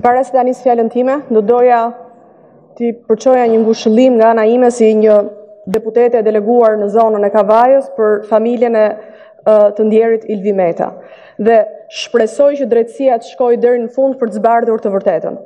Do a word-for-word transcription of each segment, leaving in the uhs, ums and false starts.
Përpara se ta nis fjalën time, do doja t'i përçoja një ngushëllim nga ana ime si një deputete e deleguar në zonën e Kavajës për familjen e uh, të ndjerit Ilvi Meta. Dhe shpresoj që drejtësia të shkojë deri në fund për të zbardhur të vërtetën.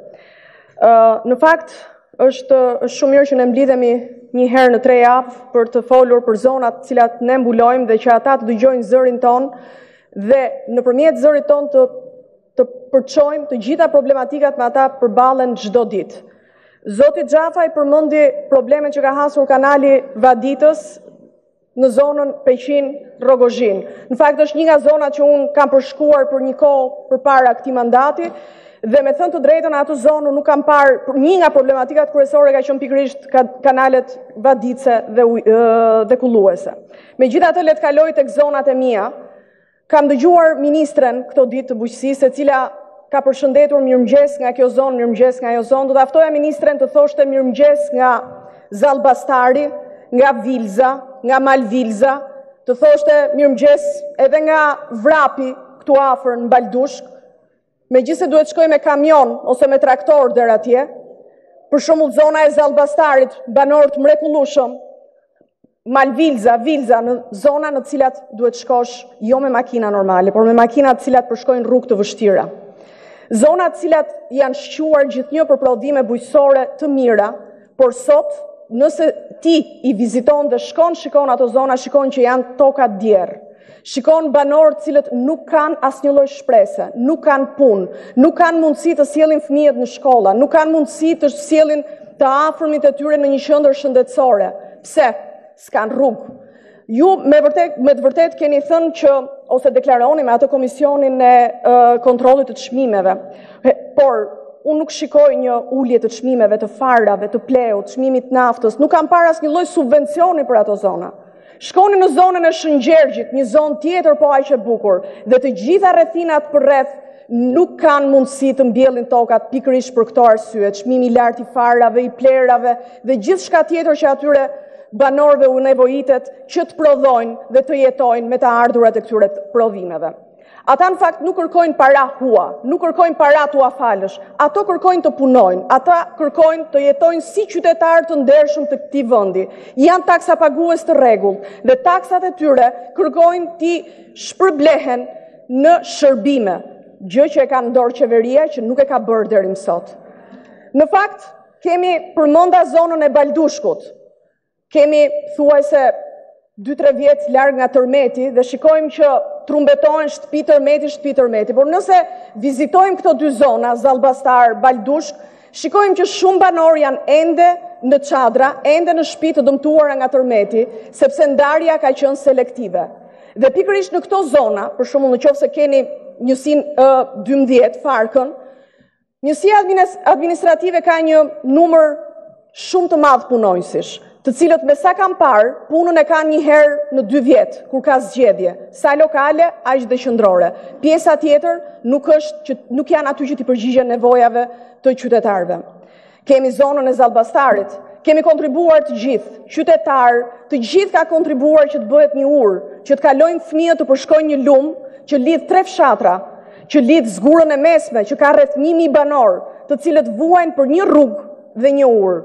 Uh, në fakt, është, është shumë mirë që ne mblidhemi një herë në tre javë për të folur për zonat të cilat ne mbulojmë dhe që ata të dëgjojnë zërin ton dhe nëpërmjet zërit ton të të përçojmë të gjitha problematikat me ata përballen çdo ditë. Zoti Xhafaj përmendi problemet që ka hasur kanali Vaditës në zonën Peqin-Rogozhin. Në fakt është një nga zonat që unë kam përshkuar për një kohë përpara këtij mandati dhe me thënë të drejtën atë zonë nuk kam parë një nga problematikat kryesore ka qenë pikërisht kanalet Vadice dhe dhe kulluese. Megjithatë le të kaloj tek zonat e mia. Kam dëgjuar ministren këto ditë të bujqësisë, e cila ka përshëndetur mirëmëngjes nga kjo zonë, mirëmëngjes nga ajo zonë. Do ta ftoja ministren të thoshte mirëmëngjes nga Zallbastari, nga Vilza, nga Malvilza, të thoshte mirëmëngjes edhe nga Vrapi këtu afër në Baldushk. Megjithëse duhet shkoj me kamion ose me traktor deri atje. Për shembull zona e Zallbastarit, banor të mrekullueshëm, Malvilza, Vilza, në zona në cilat duhet shkosh jo me makina normale, por me makina të cilat përshkojnë rrugë të vështira. Zona të cilat janë shquar gjithnjë për prodhime bujqësore të mira, por sot, nëse ti i viziton dhe shkon shikon ato zona, shikon që janë toka djerë. Shikon banorë të cilët nuk kanë asnjë lloj shprese, nuk kanë punë, nuk kanë mundësi të sjellin fëmijët në shkolla, nuk kanë mundësi të sjellin të afërmit e tyre në një qendër shëndetësore. Pse? S'kan rrugë. Ju me vërtet me të vërtet keni thënë që ose deklaroni me atë komisionin e uh, kontrollit të çmimeve. Por unë nuk shikoj një ulje të çmimeve, të farave, të pleut, çmimit naftës. Nuk kam parë asnjë lloj subvencioni për ato zona. Shkoni në zonën e Shëngjergjit, një zonë tjetër po aq e bukur, dhe të gjitha rrethinat përreth nuk kanë mundësi të mbjellin tokat pikërisht për këto arsye, çmimi i lartë i farave, i plerave dhe gjithçka tjetër që atyre banorëve u nevojitet që të prodhojnë dhe të jetojnë me të ardhurat e këtyre prodhimeve. Ata në fakt nuk kërkojnë para hua, nuk kërkojnë para tua falësh, ato kërkojnë të punojnë, ata kërkojnë të jetojnë si qytetarë të ndershëm të këtij vendi. Janë taksa pagues të rregullt dhe taksat e tyre kërkojnë ti shpërblehen në shërbime, gjë që e ka në dorë qeveria që nuk e ka bërë deri më sot. Në fakt, kemi përmenda zonën e Baldushkut. Kemi thuajse dy tre vjet larg nga tërmeti dhe shikojmë që trumbetohen shtëpi tërmeti, shtëpi tërmeti. Por nëse vizitojmë këto dy zona, Zallbastar, Baldushk, shikojmë që shumë banorë janë ende në çadra, ende në shtëpi të dëmtuara nga tërmeti, sepse ndarja ka qenë selektive. Dhe pikërisht në këto zona, për shembull nëse keni njësinë uh, dymbëdhjetë Farkën, njësia administrative ka një numër shumë të madh punonjësish, të cilët me sa kam parë, punën e kanë një herë në dy vjet, kur ka zgjedhje, sa lokale, aq dhe qendrore. Pjesa tjetër nuk është që nuk janë aty që t'i përgjigjen nevojave të qytetarëve. Kemi zonën e Zallbastarit, kemi kontribuar të gjithë, qytetarë, të gjithë ka kontribuar që të bëhet një urë, që të kalojnë fëmijët të përshkojnë një lum, që lidh tre fshatra, që lidh Zgurën e Mesme, që ka rreth një mijë banor, të cilët vuajnë për një rrugë dhe një urë.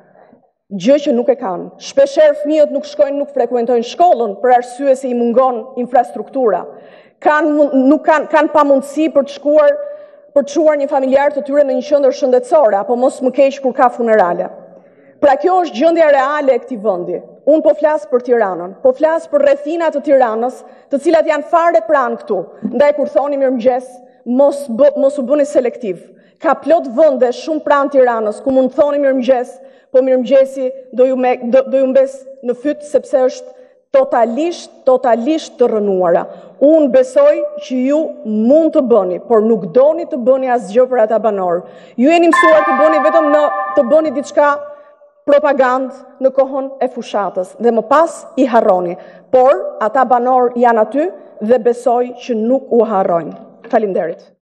Gjë që nuk e kanë. Shpeshherë fëmijët nuk shkojnë, nuk frekuentojnë shkollën për arsye se i mungon infrastruktura. Kanë nuk kanë kanë pamundësi për të shkuar për të çuar një familjar të tyre në një qendër shëndetësore apo mos më keq kur ka funerale. Pra kjo është gjendja reale e këtij vendi. Unë po flas për Tiranën, po flas për rrethinat të Tiranës, të cilat janë fare pranë këtu. Ndaj kur thoni mirëmëngjes, mos bë, mos u bëni selektiv. Ka plot vende shumë pranë Tiranës ku mund të thoni mirëmëngjes, po mirëmëngjesi do ju me, do, do ju mbes në fyt sepse është totalisht, totalisht të rënuara. Unë besoj që ju mund të bëni, por nuk doni të bëni asgjë për ata banorë. Ju jeni mësuar të bëni vetëm në të bëni diçka propagandë në kohën e fushatës dhe më pas i harroni. Por ata banorë janë aty dhe besoj që nuk u harrojnë. Faleminderit.